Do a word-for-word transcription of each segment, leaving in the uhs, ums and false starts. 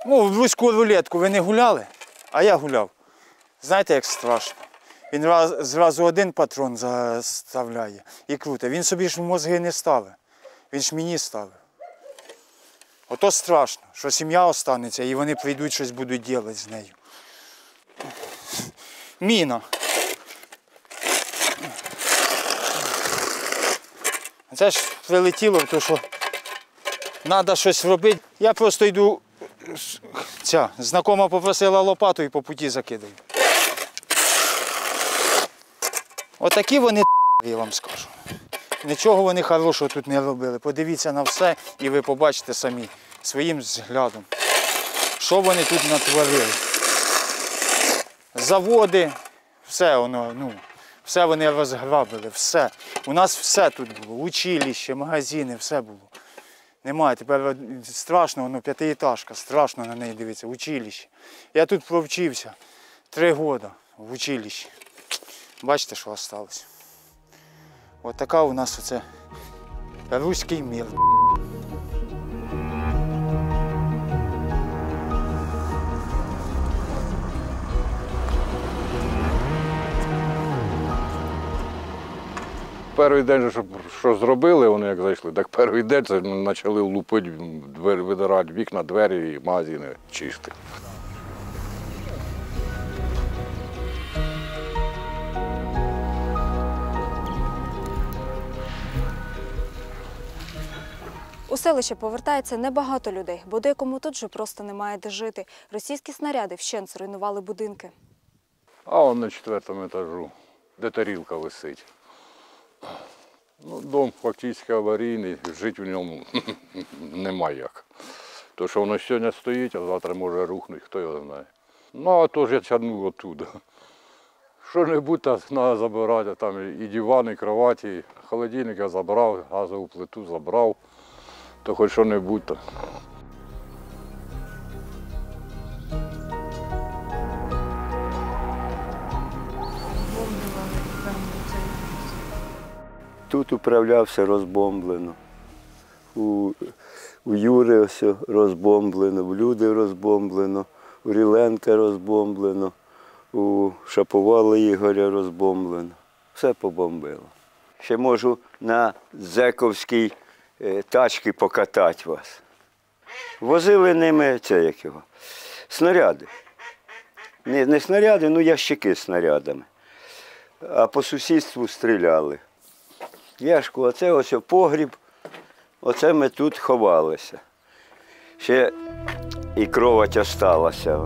Ну, в руську рулетку ви не гуляли, а я гуляв. Знаєте, як страшно. Він раз, зразу один патрон заставляє і круте. Він собі ж в мозги не ставить. Він ж мені ставив. Ото страшно, що сім'я останеться і вони прийдуть, щось будуть робити з нею. Міна. Це ж прилетіло, тому що треба щось робити. Я просто йду, ця знакома попросила лопату і по путі закидаю. Отакі вони, я вам скажу. Нічого вони хорошого тут не робили. Подивіться на все і ви побачите самі своїм взглядом, що вони тут натворили. Заводи, все воно, ну, все вони розграбили, все. У нас все тут було, училище, магазини, все було. Немає, тепер страшно, воно п'ятиэтажка, страшно на неї дивитися, училище. Я тут провчився три роки в училищі. Бачите, що залишилось. Ось така у нас оце руський мір. Перший день, що, що зробили вони, як зайшли, так перший день це почали лупити, двері, видирати вікна, двері і магазини чисті. У селище повертається небагато людей, бо декому тут вже просто немає де жити. Російські снаряди вщент зруйнували будинки. А он на четвертому етажу, де тарілка висить. Ну, дом фактично аварійний, жити в ньому немає як. То, що воно сьогодні стоїть, а завтра може рухнути, хто його знає. Ну, а то ж я тягнув оттуда. Що-небудь треба забирати, там і дивани, і кроваті, і холодильник я забрав, газову плиту забрав, то хоч що-небудь. То. Тут управлявся розбомблено, у, у Юри ось розбомблено, в Люди розбомблено, у Ріленка розбомблено, у Шаповала Ігоря розбомблено. Все побомбило. Ще можу на зековській е, тачці покатати вас. Возили ними, це як його, снаряди. Не, не снаряди, ну ящики з снарядами. А по сусідству стріляли. Яшку, оце ось погріб, оце ми тут ховалися. Ще і кровать осталася.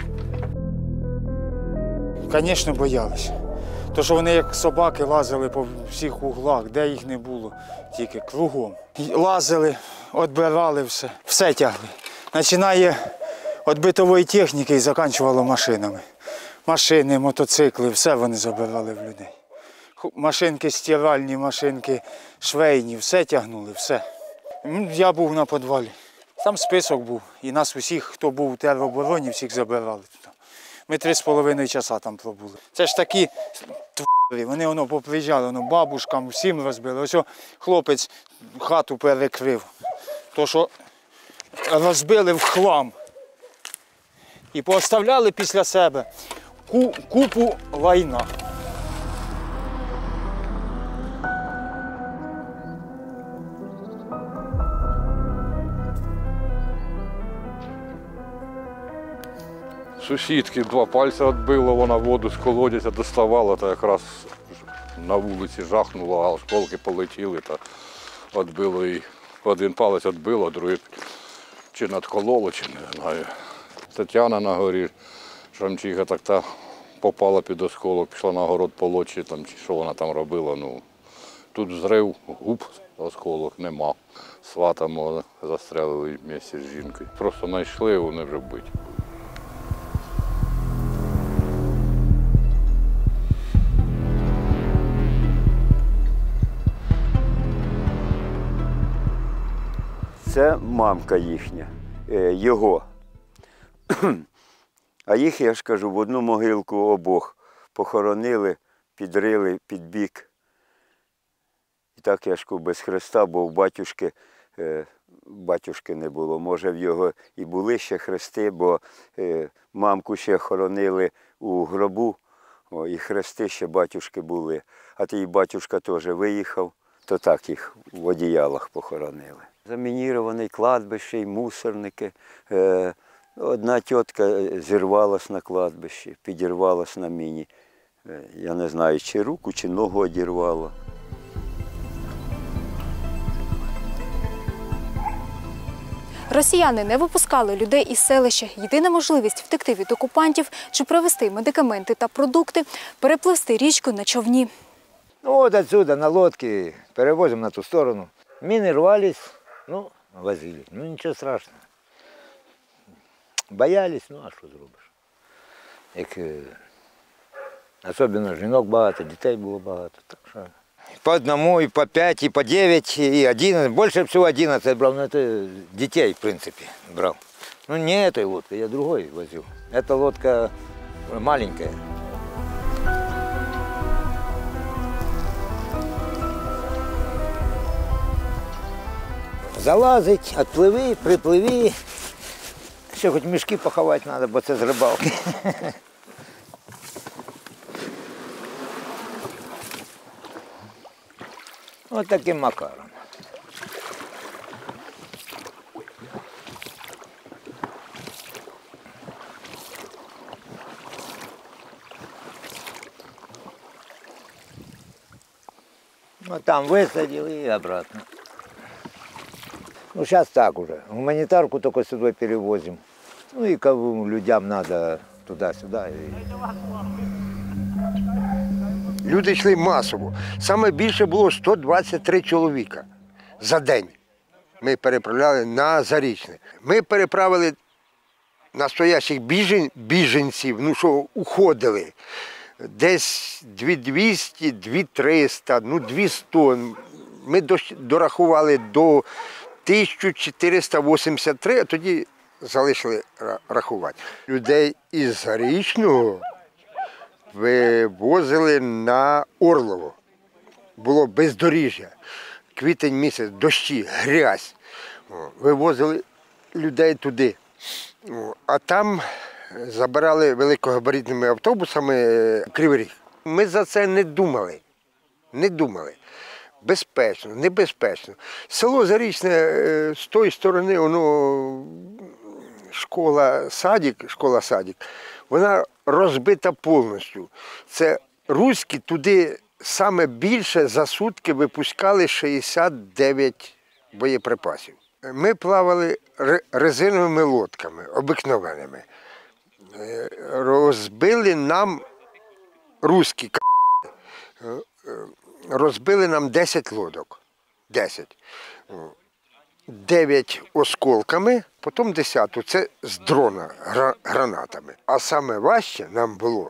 Звісно, боялися. То, що вони як собаки лазили по всіх углах, де їх не було, тільки кругом. Лазили, відбирали все, все тягли. Починає від битової техніки і закінчувало машинами. Машини, мотоцикли, все вони забирали в людей. Машинки стиральні, машинки швейні, все тягнули, все. Я був на підвалі. Там список був. І нас усіх, хто був у теробороні, всіх забирали туди. Ми три з половиною часа там пробули. Це ж такі тварі, вони воно поприїжджали, воно бабушкам, всім розбили. Ось хлопець хату перекрив. То, що розбили в хлам. І пооставляли після себе купу лайна. Сусідки два пальці відбило, вона воду з колодязя доставала, та якраз на вулиці жахнуло, а осколки полетіли, та відбило їй. Один палець відбило, другий чи надкололо, чи не знаю. Тетяна на горі, Шамчиха, так та попала під осколок, пішла на город полочі, там, чи що вона там робила. Ну, тут взрив, губ, осколок нема. Свата мого застрелили вместе з жінкою. Просто знайшли, вони вже вбиті. Це мамка їхня, його. А їх, я ж кажу, в одну могилку обох похоронили, підрили під бік. І так, я ж кажу, без хреста, бо у батюшки батюшки не було. Може, в його і були ще хрести, бо е, мамку ще хоронили у гробу, о, і хрести ще батюшки були. А той батюшка теж виїхав, то так їх в одіялах похоронили. Замінірований кладбище, і мусорники. Е, одна тітка зірвалась на кладбищі, підірвалась на міні. Е, я не знаю, чи руку, чи ногу одірвала. Росіяни не випускали людей із селища. Єдина можливість втекти від окупантів чи привезти медикаменти та продукти – перепливсти річку на човні. Ну вот отсюда на лодке перевозим на ту сторону. Мины рвались, ну, возили. Ну ничего страшного. Боялись, ну а що зробиш? Як, е, особливо жінок багато, дітей було багато. Так що... По одному, и по пять, и по девять, и одиннадцать. Больше всего одиннадцать брал, но это детей, в принципе, брал. Ну не этой лодкой, я другой возил. Эта лодка маленькая. Залазить, отпливи, припливи. Ще хоч мішки поховати треба, бо це з рибалки. Ось таким макаром. Ну там висадили і обратно. Ну, сейчас так уже. Гуманитарку только сюда перевозим. Ну и кому людям надо туда-сюда. Люди йшли масово. Саме більше було сто двадцять три чоловіка за день. Ми переправляли на Зарічне. Ми переправили настоящих біжен, біженців, ну що уходили. Десь дві двісті, дві триста, ну дві сто. Ми дорахували до тисяча чотириста вісімдесят три, а тоді залишили рахувати. Людей із Зарічного вивозили на Орлово. Було бездоріжжя. Квітень місяць, дощі, грязь. Вивозили людей туди. А там забирали великогабаритними автобусами Кривий Ріг. Ми за це не думали. Не думали. Безпечно, небезпечно. Село Зарічне з тої сторони, воно школа садик, школа садик, вона розбита повністю. Це руські туди саме більше за сутки випускали шістдесят дев'ять боєприпасів. Ми плавали резиновими лодками, обикновеними. Розбили нам руські розбили нам десять лодок. десять. дев'ять осколками, потім десяту. Це з дрона гранатами. А саме важче нам було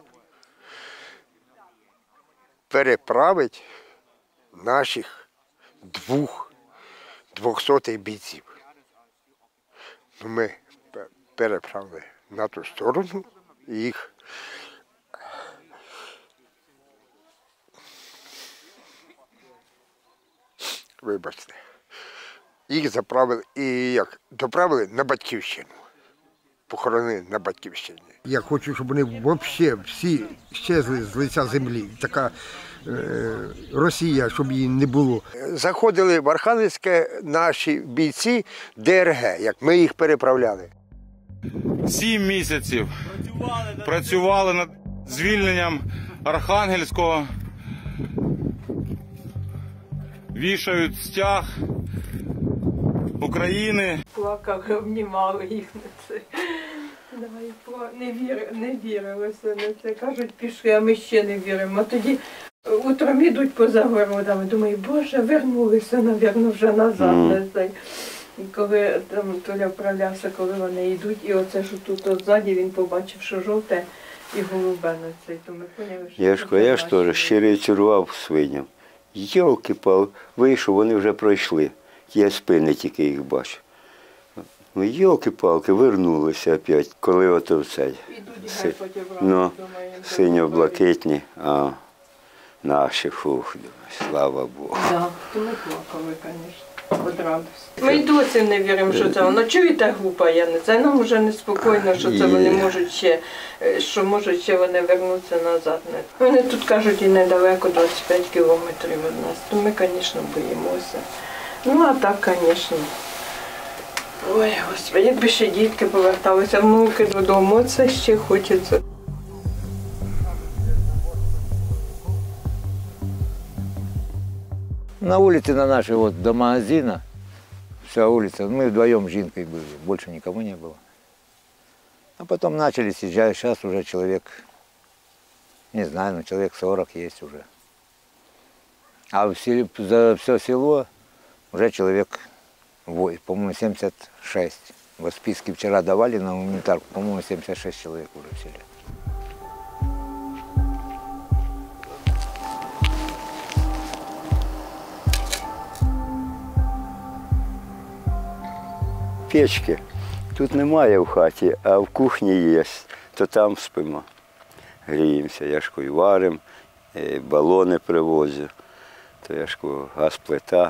переправити наших двох двохсотих бійців. Ми переправили на ту сторону їх. Вибачте. Їх заправили і як доправили на Батьківщину. Похоронили на Батьківщині. Я хочу, щоб вони взагалі всі щезли з лиця землі. Така е, Росія, щоб її не було. Заходили в Архангельське наші бійці Д Р Г, як ми їх переправляли. Сім місяців працювали, працювали над звільненням Архангельського. Вішають стяг України. Плакали, обнімали їх на це. Не, вір, не вірилося на це. Кажуть, пішли, а ми ще не віримо. А тоді утром ідуть поза городами. Думаю, Боже, вернулися, напевно, вже назад. Mm. І коли там Толя вправлявся, коли вони йдуть, і оце, що тут от ззаді, він побачив, що жовте і голубе на це. То ми поняли, що Яшко, я ж теж щирицю рвав свиням. Йолки-пал, вийшов, вони вже пройшли. Я спини тільки їх бачу. Ну, йолки-палки, вернулися опять, коли ото все. Си... Ну, синьо-блакитні, а наші, фух, слава Богу. Так, то ми плакали, звісно. від радості. Ми й досі не віримо, що це воно. Чуєте, гупає, це нам вже неспокійно, що це вони можуть ще, що можуть ще вони вернутися назад. Вони тут кажуть і недалеко, двадцять п'ять кілометрів від нас, то ми, звісно, боїмося. Ну, а так, звісно. Ой, Господи, якби ще дітки поверталися, внуки додому, це ще хочеться. На улице на нашей, вот до магазина, вся улица, мы вдвоем с Жинкой были, больше никого не было. А потом начали съезжать, сейчас уже человек, не знаю, ну человек сорок есть уже. А в селе, за все село уже человек, по-моему, семьдесят шесть. Вот списки вчера давали на гуманитарку, по-моему, семьдесят шесть человек уже в селе. Печки тут немає в хаті, а в кухні є, то там спимо. Гріємося, я ж кажу, варимо, балони привозю, то я ж кажу, газ-плита.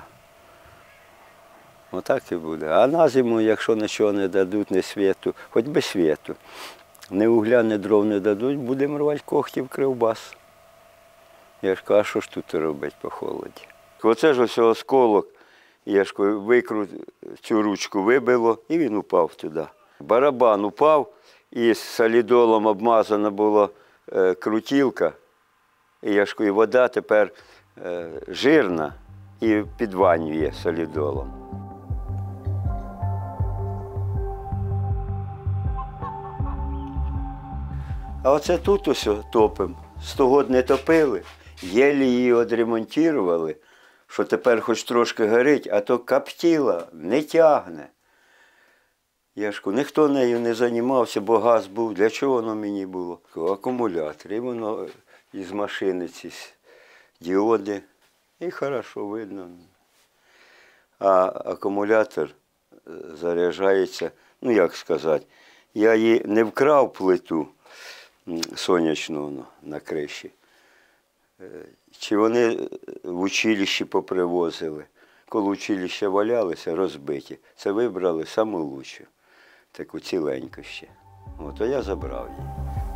Отак і буде. А на зиму, якщо нічого не дадуть, ні світу, хоч би світу, ні угля, ні дров не дадуть, будемо рвати когтів кривбас. Я ж кажу, а що ж тут робити по холоді? Оце ж ось осколок. Я ж викрут, цю ручку вибило, і він упав туди. Барабан упав, і з солідолом обмазана була е, крутілка. І я ж кажу, вода тепер е, жирна і підванює солідолом. А оце тут ось топимо. Сто год не топили, єлі її відремонтували. Що тепер хоч трошки горить, а то коптіла, не тягне. Я ж кажу, ніхто нею не займався, бо газ був. Для чого воно мені було? Акумулятор, і воно із машини ці діоди, і хорошо видно. А акумулятор заряджається, ну як сказати, я її не вкрав плиту сонячну на криші. Чи вони в училищі попривозили. Коли училища валялися, розбиті, це вибрали саму лучшу, таку ціленьку ще. От, а я забрав її.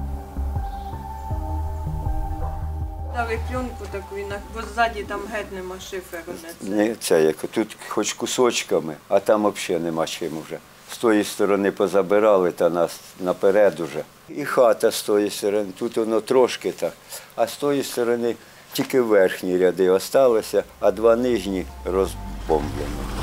Дали пленку таку, бо ззаді там геть нема шиферу. Не, це як, тут хоч кусочками, а там взагалі нема чим вже. З тої сторони позабирали, та нас наперед уже. І хата з тої сторони, тут воно трошки так, а з тої сторони тільки верхні ряди залишилися, а два нижні розбомблені.